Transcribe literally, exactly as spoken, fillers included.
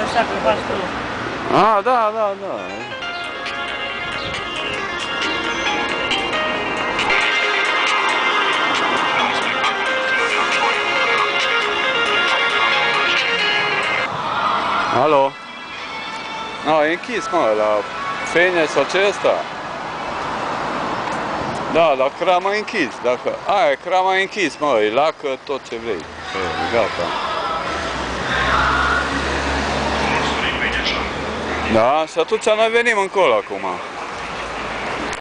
așa că faci tu. Ah, da, da, da. Alo? No, e închis, mă, la Fene sau ce ăsta? Da, la Crama e închis, dacă... Aia, Crama e închis, mă, e lacă tot ce vrei. E, gata. Da, și atunci noi venim încolo acum.